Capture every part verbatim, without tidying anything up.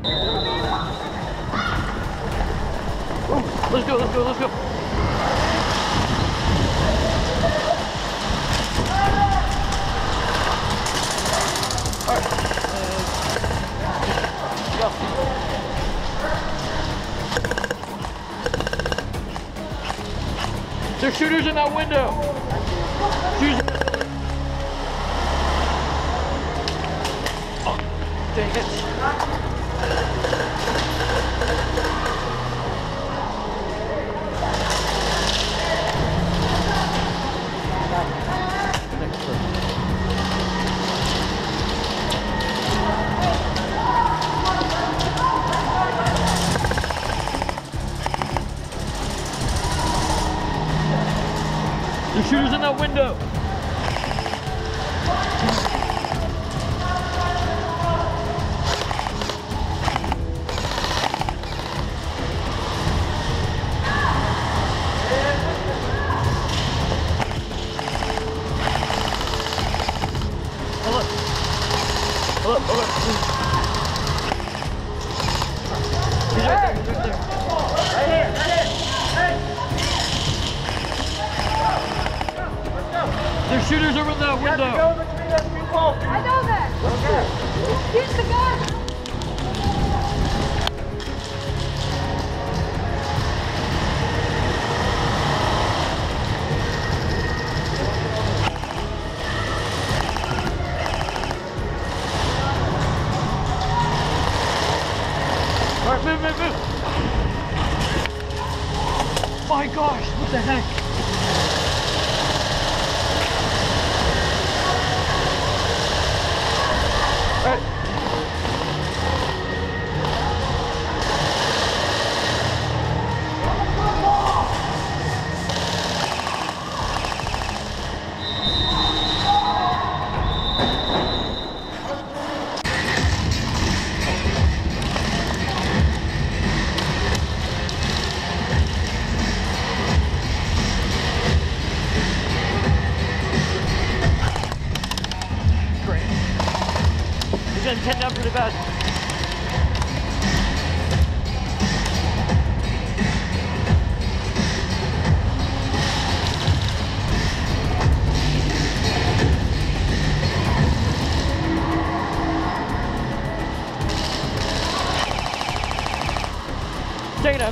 Ooh, let's go, let's go, let's go. Alright. Uh, go. There's shooters in that window. Shooters. Oh, dang it. The shooter's in that window. Hold up. Hold up, hold up. He's right there, he's right there. Right here, right here. Hey. There's shooters over in that window. You have to go between those two poles. I know that. Okay. Use the gun. All right, move, move, move. My gosh, what the heck? All right. He's gonna ten down pretty bad. Take it up.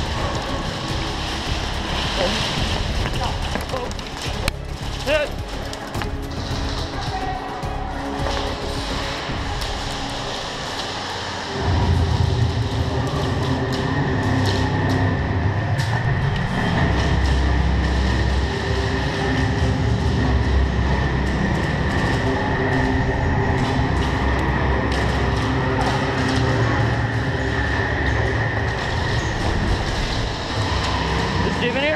Oh. Hit. Steven here?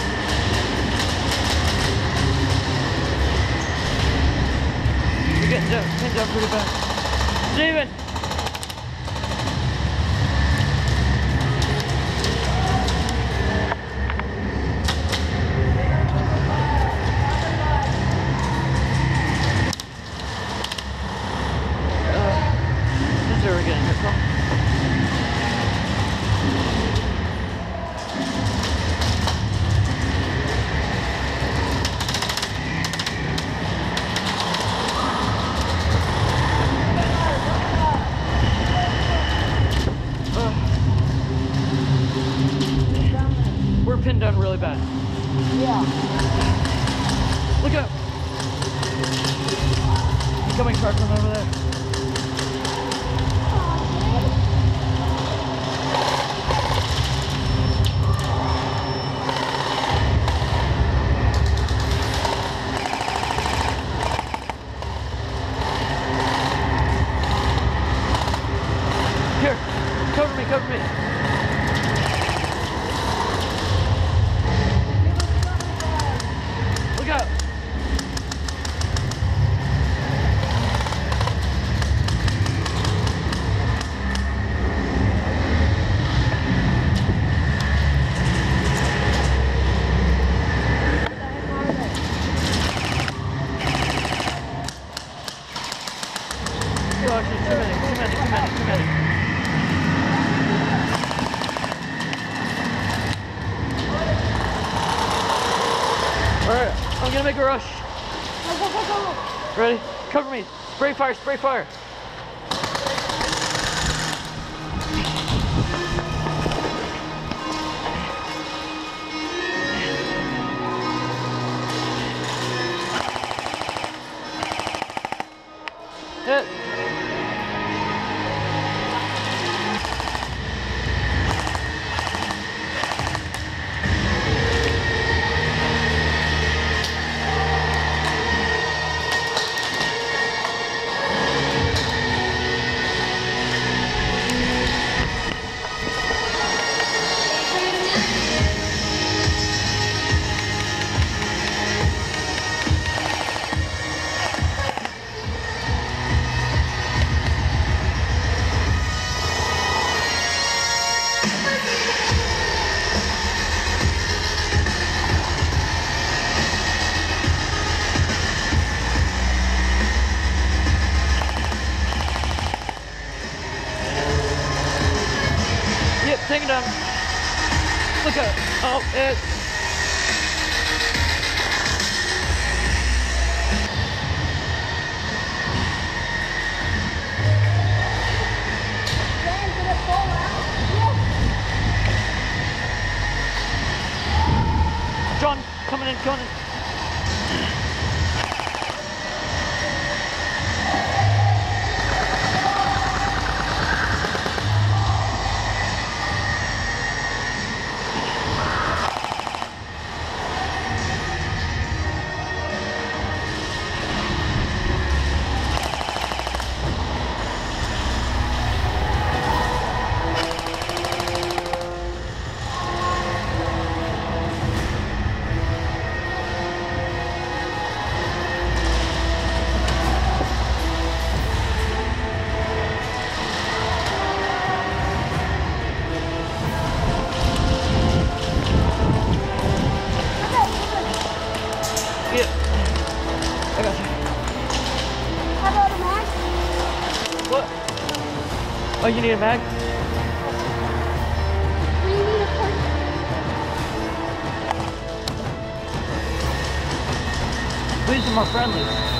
You're getting down, pinned down pretty bad. Steven! Uh, this is where we're getting hit from. We're pinned down really bad. Yeah. Look out! Incoming truck from over there. Here, cover me, cover me. Look out! Gosh, there's too many, too many, too many, too many. make a rush. Go, go, go, go. Ready? Cover me. Spray fire, spray fire. Hit. Yep, take it down. Look out. Oh, it. Dan, did it fall out? Yes. John, coming in, coming in. Yeah, I got you. How about a mag? What? Oh, you need a mag? We need a push. These are more friendly.